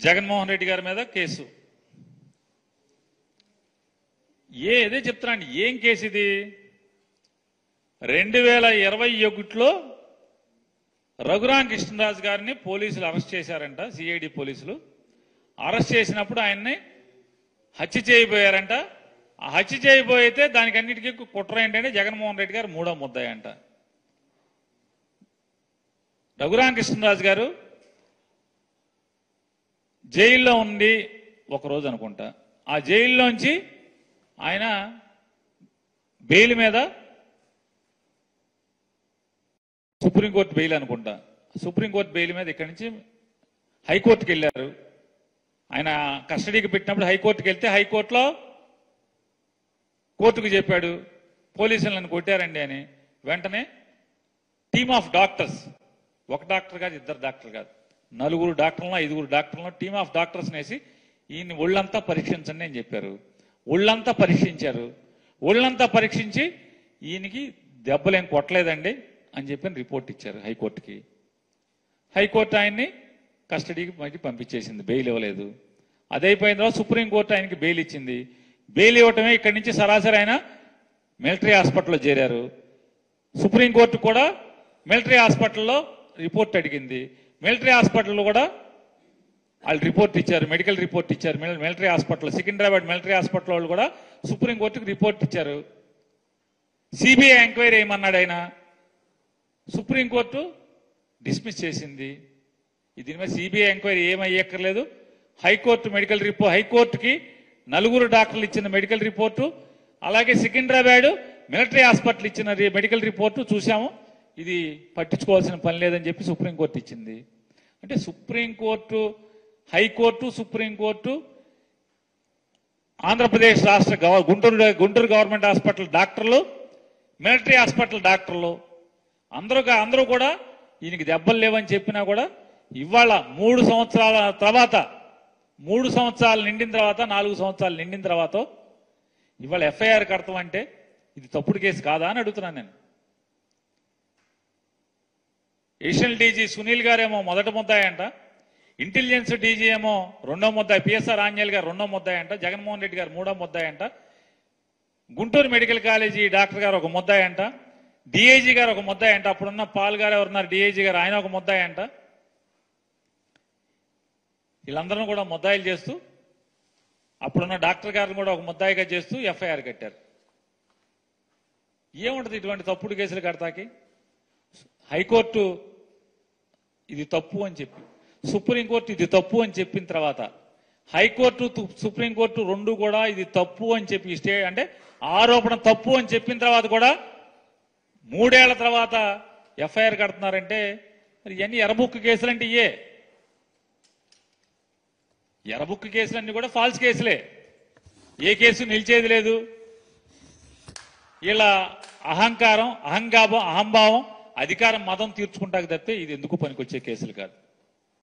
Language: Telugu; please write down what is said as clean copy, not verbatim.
జగన్మోహన్ రెడ్డి గారి మీద కేసు. ఇదే చెప్తున్నాండి. ఏం కేసు ఇది? 2021లో రఘురామ కృష్ణరాజు గారిని పోలీసులు అరెస్ట్ చేశారంట. సిఐడి పోలీసులు అరెస్ట్ చేసినప్పుడు ఆయన్ని హత్య చేయబోయారంట. ఆ హత్య చేయబోయితే దానికి అన్నిటికీ కుట్ర ఏంటంటే జగన్మోహన్ రెడ్డి గారు మూడో ముద్దాయి అంట. రఘురామ కృష్ణరాజు గారు జైల్లో ఉండి ఒకరోజు అనుకుంటా, ఆ జైల్లోంచి ఆయన బెయిల్ మీద, సుప్రీంకోర్టు బెయిల్ అనుకుంటా, సుప్రీంకోర్టు బెయిల్ మీద ఇక్కడి నుంచి హైకోర్టుకి వెళ్ళారు. ఆయన కస్టడీకి పెట్టినప్పుడు హైకోర్టుకి వెళ్తే హైకోర్టులో కోర్టుకు చెప్పాడు పోలీసులు నన్ను కొట్టారండి అని. వెంటనే టీమ్ ఆఫ్ డాక్టర్స్, ఒక డాక్టర్ కాదు, ఇద్దరు డాక్టర్ కాదు, 4 డాక్టర్లను 5 డాక్టర్లను టీమ్ ఆఫ్ డాక్టర్స్ వేసి ఈయన్ని ఒళ్ళంతా పరీక్షించండి అని చెప్పారు. ఒళ్ళంతా పరీక్షించారు. ఒళ్ళంతా పరీక్షించి ఈయనకి దెబ్బలేం కొట్టలేదండి అని చెప్పి రిపోర్ట్ ఇచ్చారు హైకోర్టుకి. హైకోర్టు ఆయన్ని కస్టడీకి మళ్ళీ పంపించేసింది, బెయిల్ ఇవ్వలేదు. అదైపోయిన తర్వాత సుప్రీంకోర్టు ఆయనకి బెయిల్ ఇచ్చింది. బెయిల్ ఇవ్వటమే ఇక్కడి నుంచి సరాసరి ఆయన మిలిటరీ హాస్పిటల్లో చేరారు. సుప్రీంకోర్టు కూడా మిలిటరీ హాస్పిటల్లో రిపోర్ట్ అడిగింది. మిలిటరీ హాస్పిటల్లో కూడా వాళ్ళు రిపోర్ట్ ఇచ్చారు, మెడికల్ రిపోర్ట్ ఇచ్చారు. Military hospital, Secunderabad military hospital వాళ్ళు కూడా సుప్రీంకోర్టుకు రిపోర్ట్ ఇచ్చారు. సిబిఐ ఎంక్వైరీ ఏమన్నాడు ఆయన, సుప్రీంకోర్టు డిస్మిస్ చేసింది. దీని మీద సిబిఐ ఎంక్వైరీ ఏమయ్యక్కర్లేదు. హైకోర్టు మెడికల్ రిపోర్ట్, హైకోర్టుకి 4 డాక్టర్లు ఇచ్చిన మెడికల్ రిపోర్టు, అలాగే సికింద్రాబాద్ మిలిటరీ హాస్పిటల్ ఇచ్చిన మెడికల్ రిపోర్టు చూసాము, ఇది పట్టించుకోవాల్సిన పని లేదని చెప్పి సుప్రీంకోర్టు ఇచ్చింది. అంటే సుప్రీంకోర్టు, హైకోర్టు, సుప్రీంకోర్టు, ఆంధ్రప్రదేశ్ రాష్ట్ర గుంటూరు గవర్నమెంట్ హాస్పిటల్ డాక్టర్లు, మిలిటరీ హాస్పిటల్ డాక్టర్లు అందరూ కూడా ఈయనకి దెబ్బలు లేవని చెప్పినా కూడా ఇవాళ 3 సంవత్సరాల తర్వాత, 3 సంవత్సరాలు నిండిన తర్వాత, 4 సంవత్సరాలు నిండిన తర్వాత ఇవాళ ఎఫ్ఐఆర్ కడతామంటే ఇది తప్పుడు కేసు కాదా అని అడుగుతున్నాను నేను. ఏషియన్ డీజీ సునీల్ గారేమో మొదటి ముద్దాయి అంట, ఇంటెలిజెన్స్ డీజీ ఏమో 2వ ముద్దాయి, పిఎస్ఆర్ ఆంజనేయులు గారు 2వ ముద్దాయి అంట, జగన్మోహన్ రెడ్డి గారు 3వ ముద్దాయి అంట, గుంటూరు మెడికల్ కాలేజీ డాక్టర్ గారు ఒక ముద్దాయి అంట, డిఐజీ గారు ఒక ముద్దాయి అంట, అప్పుడున్న పాల్ గారు ఎవరున్నారు డిఐజీ గారు, ఆయన ఒక ముద్దాయి అంట. వీళ్ళందరూ కూడా ముద్దాయిలు చేస్తూ, అప్పుడున్న డాక్టర్ గారిని కూడా ఒక ముద్దాయిగా చేస్తూ ఎఫ్ఐఆర్ కట్టారు. ఏముంటుంది ఇటువంటి తప్పుడు కేసులు కడతాకి? హైకోర్టు ఇది తప్పు అని చెప్పి, సుప్రీంకోర్టు ఇది తప్పు అని చెప్పిన తర్వాత, హైకోర్టు సుప్రీంకోర్టు 2 కూడా ఇది తప్పు అని చెప్పి అంటే ఆరోపణ తప్పు అని చెప్పిన తర్వాత కూడా 3 ఏళ్ల తర్వాత ఎఫ్ఐఆర్ కడుతున్నారంటే మరి ఇవన్నీ ఎర్రబుక్ కేసులు అంటే ఎర్రబుక్ కేసులన్నీ కూడా ఫాల్స్ కేసులే. ఏ కేసు నిలిచేది లేదు. ఇలా అహంకారం, అహంభావం, అధికారం, మదం తీర్చుకుంటాక తప్పితే ఇది ఎందుకు పనికొచ్చే కేసులు కాదు.